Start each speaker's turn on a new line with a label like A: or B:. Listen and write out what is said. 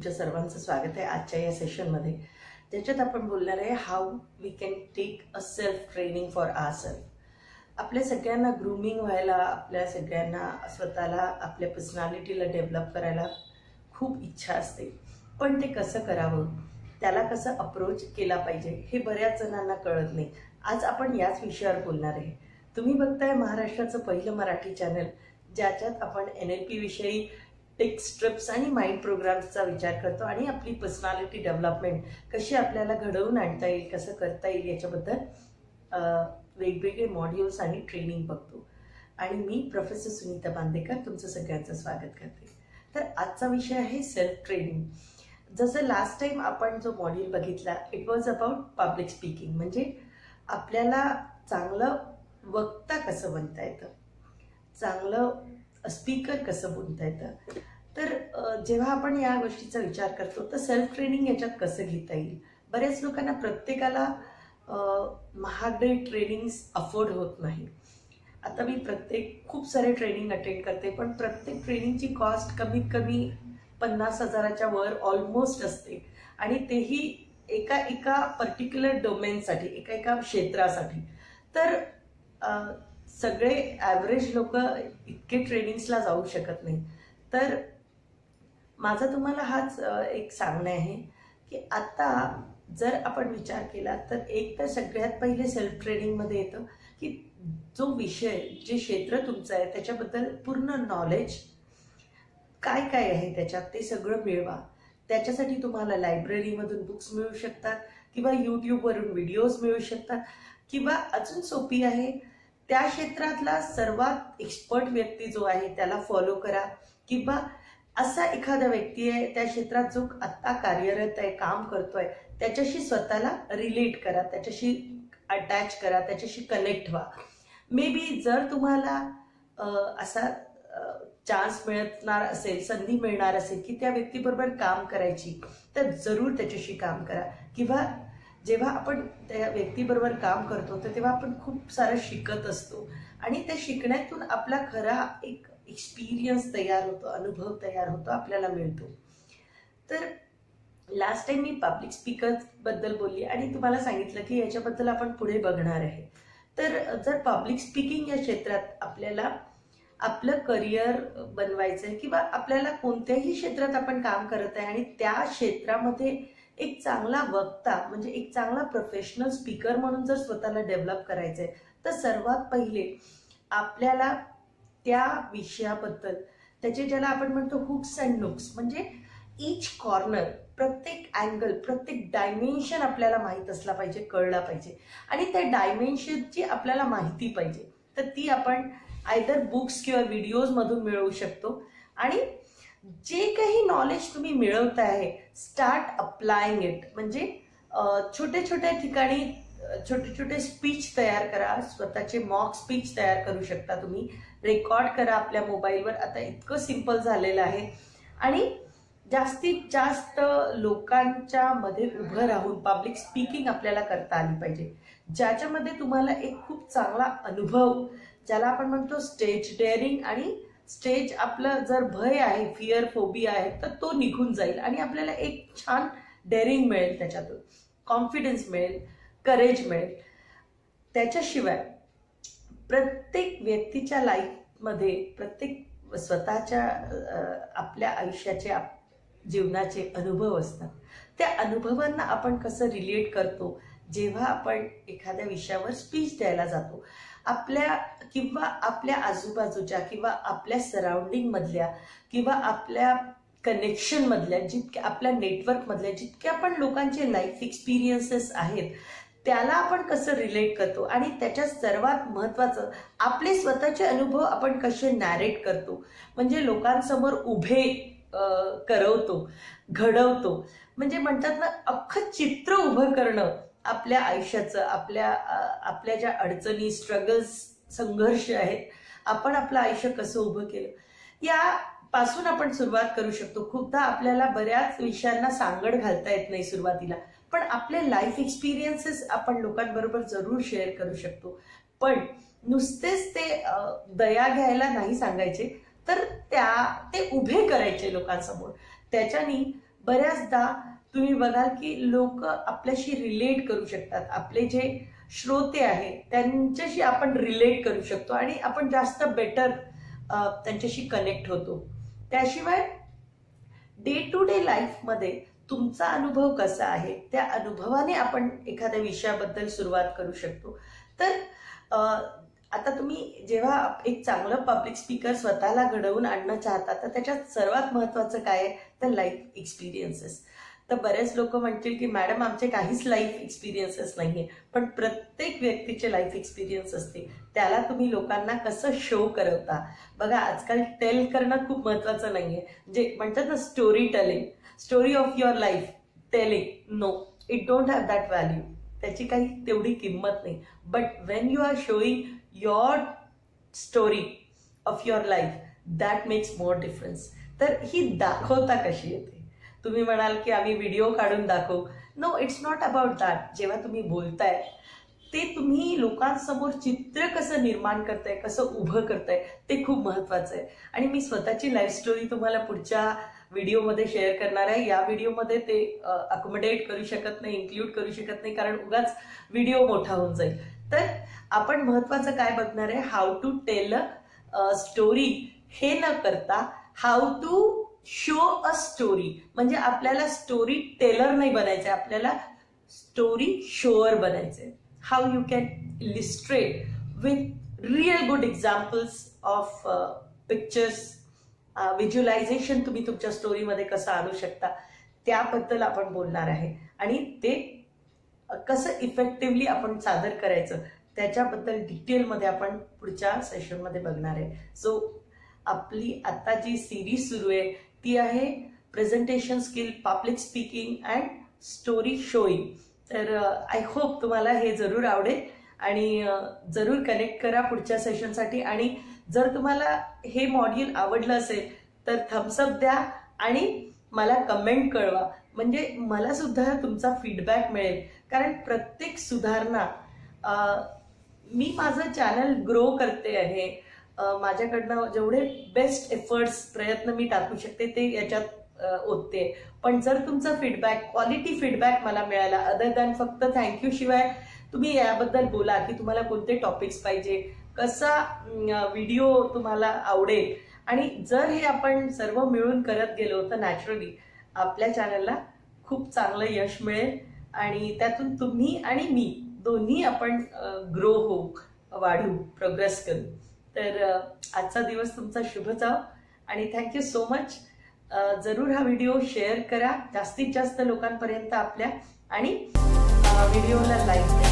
A: तुमच्या सर्वांचं स्वागत आहे आजच्या या सेशनमध्ये, ज्याच्यात आपण बोलणार आहे how we can take a self training for ourself. आपल्या सगळ्यांना ग्रूमिंग व्हायला, आपल्या सगळ्यांना स्वतःला आपल्या पर्सनॅलिटीला डेव्हलप करायला खूप इच्छा असते, पण ते कसं करावं, त्याला कसं अप्रोच केला पाहिजे हे बऱ्याच जणांना कळत नाही. आज आपण याच विषयावर बोलणार आहे. तुम्ही बघताय महाराष्ट्राचं पहिलं मराठी चॅनल, ज्याच्यात आपण NLP विषयी टिप्स, ट्रिप्स आणि माइंड प्रोग्राम्सचा विचार करतो आणि आपली पर्सनॅलिटी डेव्हलपमेंट कशी आपल्याला घडवून आणता येईल, कसं करता येईल याच्याबद्दल वेगवेगळे मॉड्यूल्स आणि ट्रेनिंग बघतो. आणि मी प्रोफेसर सुनीता बांदेकर तुमचं सगळ्यांचं स्वागत करते. तर आजचा विषय आहे सेल्फ ट्रेनिंग. जसं लास्ट टाइम आपण जो मॉड्यूल बघितला, it was about public speaking, म्हणजे आपल्याला चांगलं वक्ता कसं बनता येतं, चांगलं स्पीकर कसं बोलता येतं. तर जेव्हा आपण या गोष्टीचा विचार करतो तर सेल्फ ट्रेनिंग याच्यात कसं घेता येईल. बऱ्याच लोकांना, प्रत्येकाला महागडे ट्रेनिंग्स अफोर्ड होत नाही. आता मी खूप सारे ट्रेनिंग अटेंड करते, पण प्रत्येक ट्रेनिंगची कॉस्ट कमीत कमी 50,000च्या वर ऑलमोस्ट असते, आणि तेही एका पर्टिक्युलर डोमेनसाठी, एका क्षेत्रासाठी. तर सगळे ॲव्हरेज लोक इतके ट्रेनिंग्सला जाऊ शकत नाही. तर माझं तुम्हाला हाच एक सांगणं आहे की आता जर आपण विचार केला तर एक तर सगळ्यात पहिले सेल्फ ट्रेनिंगमध्ये येतं की जो विषय, जे क्षेत्र तुमचं आहे त्याच्याबद्दल पूर्ण नॉलेज काय काय आहे त्याच्यात, ते सगळं मिळवा. त्याच्यासाठी तुम्हाला लायब्ररीमधून बुक्स मिळू शकतात, किंवा यूट्यूबवरून व्हिडिओज मिळू शकतात, किंवा अजून सोपी आहे, त्या क्षेत्रातला सर्वात एक्सपर्ट व्यक्ती जो आहे त्याला फॉलो करा, किंवा असा एखादा व्यक्ती आहे त्या क्षेत्रात जो आत्ता कार्यरत आहे, काम करतोय, त्याच्याशी स्वतःला रिलेट करा, त्याच्याशी अटॅच करा, त्याच्याशी कनेक्ट व्हा. मे बी जर तुम्हाला असा चान्स मिळणार असेल, संधी मिळणार असेल की त्या व्यक्तीबरोबर काम करायची, तर जरूर त्याच्याशी काम करा. किंवा जेव्हा आपण त्या व्यक्तीबरोबर काम करतो तर तेव्हा आपण खूप सारं शिकत असतो, आणि त्या शिकण्यातून आपला खरा एक एक्सपिरियन्स तयार होतो, अनुभव तयार होतो, आपल्याला मिळतो. तर लास्ट टाइम मी पब्लिक स्पीकर्स बद्दल बोलली आणि तुम्हाला सांगितलं की याच्याबद्दल आपण पुढे बघणार आहे. तर जर पब्लिक स्पीकिंग या क्षेत्रात आपल्याला आपलं करिअर बनवायचं आहे, किंवा आपल्याला कोणत्याही क्षेत्रात आपण काम करत आहे आणि त्या क्षेत्रामध्ये एक चांगला वक्ता, म्हणजे एक चांगला प्रोफेशनल स्पीकर म्हणून जर स्वतःला डेव्हलप करायचं आहे, तर सर्वात पहिले आपल्याला त्या विषयाबद्दल, त्याचे ज्याला आपण म्हणतो हुक्स अँड नुक्स, म्हणजे ईच कॉर्नर, प्रत्येक अँगल, प्रत्येक डायमेन्शन आपल्याला माहीत असला पाहिजे, कळला पाहिजे. आणि त्या डायमेन्शनची आपल्याला माहिती पाहिजे, तर ती आपण आयदर बुक्स किंवा व्हिडिओज मधून मिळवू शकतो. आणि जे काही नॉलेज तुम्ही मिळवत आहे, स्टार्ट अप्लाइंग इट, म्हणजे छोटे छोट्या ठिकाणी छोटे छोटे स्पीच तयार करा, स्वतःचे मॉक स्पीच तयार करू शकता तुम्ही, रेकॉर्ड करा आपल्या मोबाईलवर. आता इतकं सिम्पल झालेलं आहे, आणि जास्तीत जास्त लोकांच्या मध्ये उभं राहून पब्लिक स्पीकिंग आपल्याला करता आली पाहिजे, ज्याच्यामध्ये तुम्हाला एक खूप चांगला अनुभव, ज्याला आपण म्हणतो स्टेज डेअरिंग, आणि स्टेज आपलं जर भय आहे, फिअर, फोबिया आहे, तर तो निघून जाईल आणि आपल्याला एक छान डेअरिंग मिळेल, त्याच्यातून कॉन्फिडन्स मिळेल, करेज मिळेल. त्याच्याशिवाय प्रत्येक व्यक्तीच्या लाईफमध्ये, प्रत्येक स्वतःच्या आपल्या आयुष्याचे, जीवनाचे अनुभव असतात. त्या अनुभवांना आपण कसं रिलेट करतो, जेव्हा आपण एखाद्या विषयावर स्पीच द्यायला जातो, किंवा आपल्या आजूबाजूच्या, किंवा आपल्या सराउंडिंग मधल्या, किंवा आपल्या कनेक्शन मधल्या, जितक्या आपल्या नेटवर्क मधल्या जितक्या पण लोकांचे लाईफ एक्सपिरियन्सेस आहेत, त्याला आपण कसं रिलेट करतो, आणि त्याच्यात सर्वात महत्वाचं आपले स्वतःचे अनुभव आपण कसे नॅरेट करतो, म्हणजे लोकांसमोर उभे करवतो, घडवतो. म्हणजे म्हणतात ना, अख्खं चित्र उभं करणं आपल्या आयुष्याचं, आपल्या ज्या अडचणी, स्ट्रगल्स, संघर्ष आहेत, आपण आपलं आयुष्य कसं उभं केलं, यापासून आपण सुरुवात करू शकतो. खूपदा आपल्याला बऱ्याच विषयांना सांगड घालता येत नाही सुरुवातीला, पण आपले लाईफ एक्सपिरियन्सेस आपण लोकांबरोबर जरूर शेअर करू शकतो. पण नुसतेच ते दया घ्यायला नाही सांगायचे, तर ते उभे करायचे लोकांसमोर. त्याच्यानी बऱ्याचदा तुम्ही बघाल की लोक आपल्याशी रिलेट करू शकतात, आपले जे श्रोते आहे त्यांच्याशी आपण रिलेट करू शकतो आणि आपण जास्त बेटर त्यांच्याशी कनेक्ट होतो. त्याशिवाय डे टू डे लाईफमध्ये तुमचा अनुभव कसा आहे त्या अनुभवाने आपण एखाद्या विषयाबद्दल सुरुवात करू शकतो. तर आता तुम्ही जेव्हा एक चांगलं पब्लिक स्पीकर स्वतःला घडवून आणणं चाहता तर त्याच्यात सर्वात महत्त्वाचं काय आहे तर लाईफ एक्सपिरियन्सेस. तर बरेच लोक म्हणतील की मॅडम आमचे काहीच लाईफ एक्सपिरियन्सेस नाहीये, पण प्रत्येक व्यक्तीचे लाईफ एक्सपिरियन्स असते, त्याला तुम्ही लोकांना कसं शो करवता. बघा आजकाल टेल करणं खूप महत्त्वाचं नाहीये, जे म्हणतात ना story telling, story of your life telling, no it don't have that value, त्याची काही तेवढी किंमत नाही. But when you are showing your story of your life that makes more difference. तर ही दाखवता कशी येते. तुम्ही म्हणाल की आम्ही व्हिडिओ काढून दाखवू, no it's not about that. जेव्हा तुम्ही बोलताय ते तुम्ही लोकांसमोर चित्र कसं निर्माण करताय, कसं उभं करताय ते खूप महत्त्वाचं आहे. आणि मी स्वतःची लाईफ स्टोरी तुम्हाला पुढच्या व्हिडिओमध्ये शेअर करणार आहे. या व्हिडिओमध्ये ते अकोमोडेट करू शकत नाही, इन्क्लूड करू शकत नाही, कारण उगाच व्हिडिओ मोठा होऊन जाईल. तर आपण महत्त्वाचं काय बघणार आहे, how to tell a story हे न करता how to show a story. म्हणजे आपल्याला स्टोरी टेलर नाही बनायचं, आपल्याला स्टोरी शोअर बनायचंय. How you can illustrate with real good examples of pictures, visualisation तुम्ही तुमच्या स्टोरीमध्ये कसं आणू शकता त्याबद्दल आपण बोलणार आहे. आणि ते कसं इफेक्टिव्हली आपण सादर करायचं त्याच्याबद्दल डिटेलमध्ये आपण पुढच्या सेशनमध्ये बघणार आहे. सो आपली आता जी सिरीज सुरू आहे ती आहे presentation skill, public speaking and story showing. तर आय होप तुम्हाला हे जरूर आवडेल आणि जरूर कनेक्ट करा पुढच्या सेशनसाठी. आणि जर तुम्हाला हे मॉड्यूल आवडलं असेल तर थम्सअप द्या आणि मला कमेंट कळवा, म्हणजे मला सुद्धा तुमचा फीडबॅक मिळेल. कारण प्रत्येक सुधारणा, मी माझं चॅनल ग्रो करते आहे, माझ्याकडनं जेवढे बेस्ट एफर्ट्स प्रयत्न मी टाकू शकते ते याच्यात ओतते. पण जर तुमचा फीडबॅक, क्वालिटी फीडबॅक मला मिळाला, अदर दॅन फक्त थँक्यू शिवाय तुम्ही याबद्दल बोला की तुम्हाला कोणते टॉपिक्स पाहिजे, कसा व्हिडिओ तुम्हाला आवडेल, आणि जर हे आपण सर्व मिळून करत गेलो तर नॅचरली आपल्या चॅनलला खूप चांगलं यश मिळेल आणि त्यातून तुम्ही आणि मी दोन्ही आपण ग्रो होऊ, वाढू, प्रोग्रेस करू. तर आजचा दिवस तुमचा शुभ जाओ आणि थँक्यू सो मच. जरूर हा व्हिडिओ शेअर करा जास्तीत जास्त लोकांपर्यंत आपल्या, आणि व्हिडिओला लाईक